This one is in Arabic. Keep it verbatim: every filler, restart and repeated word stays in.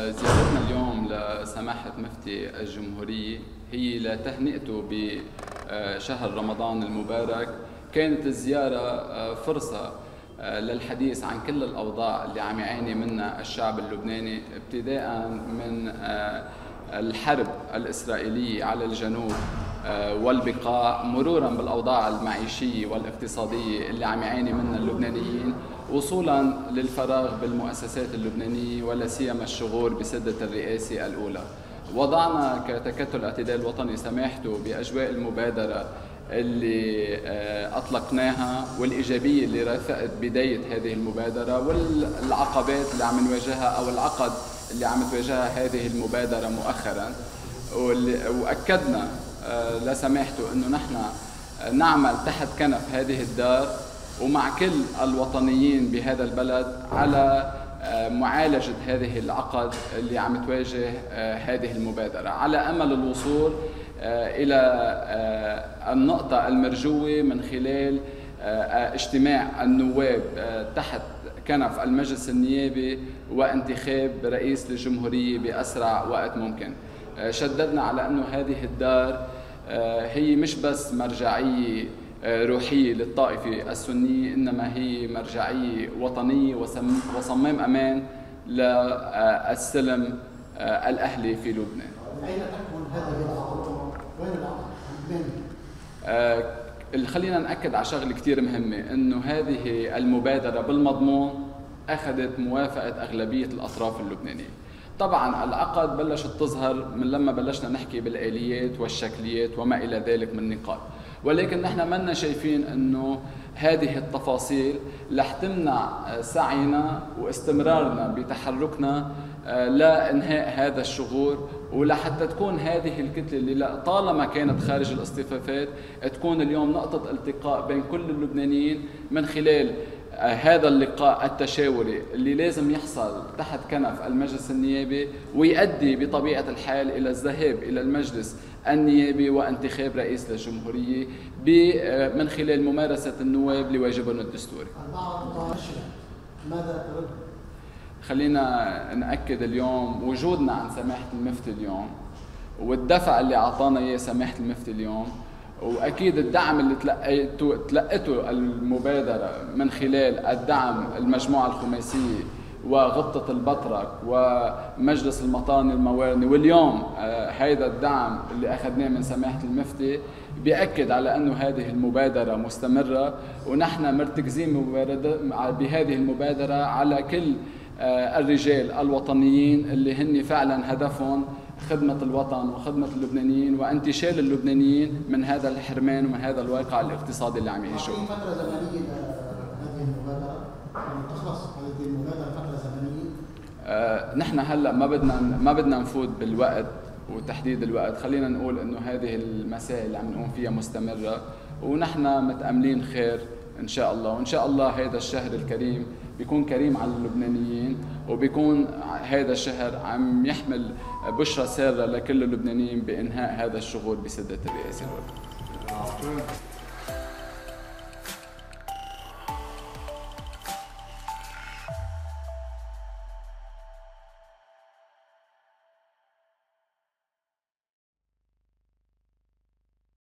زيارتنا اليوم لسماحة مفتي الجمهورية هي لتهنئته بشهر رمضان المبارك. كانت الزيارة فرصة للحديث عن كل الأوضاع اللي عم يعاني منها الشعب اللبناني، ابتداء من الحرب الإسرائيلية على الجنوب والبقاع، مرورا بالأوضاع المعيشية والاقتصادية اللي عم يعاني منها اللبنانيين، وصولا للفراغ بالمؤسسات اللبنانية ولا سيما الشغور بسدة الرئاسة الأولى. وضعنا كتكتل اعتدال وطني سماحته بأجواء المبادرة اللي أطلقناها والإيجابية اللي رافقت بداية هذه المبادرة والعقبات اللي عم نواجهها أو العقد اللي عم تواجهها هذه المبادرة مؤخرا. وأكدنا لسماحته أنه نحن نعمل تحت كنف هذه الدار ومع كل الوطنيين بهذا البلد على معالجة هذه العقد اللي عم تواجه هذه المبادرة، على أمل الوصول إلى النقطة المرجوة من خلال اجتماع النواب تحت كنف المجلس النيابي وانتخاب رئيس للجمهورية بأسرع وقت ممكن. شددنا على أنه هذه الدار هي مش بس مرجعية روحية للطائفة السنية، إنما هي مرجعية وطنية وصمام أمان للسلم الأهلي في لبنان. أين تكمن هذه العقد؟ وين العقد؟ خلينا نأكد على شغلة كتير مهمة، إنه هذه المبادرة بالمضمون أخذت موافقة أغلبية الأطراف اللبنانية. طبعا العقد بلشت تظهر من لما بلشنا نحكي بالآليات والشكليات وما إلى ذلك من نقاط، ولكن نحن منا شايفين انه هذه التفاصيل رح تمنع سعينا واستمرارنا بتحركنا لانهاء هذا الشغور، ولحتى تكون هذه الكتله اللي طالما كانت خارج الاصطفافات تكون اليوم نقطه التقاء بين كل اللبنانيين من خلال هذا اللقاء التشاوري اللي لازم يحصل تحت كنف المجلس النيابي ويؤدي بطبيعة الحال إلى الذهاب إلى المجلس النيابي وانتخاب رئيس للجمهورية من خلال ممارسة النواب لواجبهم الدستوري. ماذا ترد؟ خلينا نأكد اليوم وجودنا عن سماحة المفتي اليوم والدفع اللي أعطانا إياه سماحة المفتي اليوم، واكيد الدعم اللي تلقيته تلقته المبادره من خلال الدعم المجموعه الخماسيه وغبطه البطرك ومجلس المطاني الموارني، واليوم هذا الدعم اللي اخذناه من سماحه المفتي بيأكد على انه هذه المبادره مستمره، ونحن مرتكزين بهذه المبادره على كل الرجال الوطنيين اللي هن فعلا هدفهم خدمة الوطن وخدمة اللبنانيين وانتشال اللبنانيين من هذا الحرمان ومن هذا الواقع الاقتصادي اللي عم يعيشوه. في فترة زمنية لهذه المبادرة، تخلص هذه المبادرة فترة زمنية؟ آه نحن هلا ما بدنا ما بدنا نفوت بالوقت وتحديد الوقت، خلينا نقول انه هذه المسائل اللي عم نقوم فيها مستمرة ونحن متأملين خير ان شاء الله، وان شاء الله هذا الشهر الكريم بيكون كريم على اللبنانيين وبيكون هذا الشهر عم يحمل بشرى سارة لكل اللبنانيين بإنهاء هذا الشغل بسدة الرئاسة الأولى.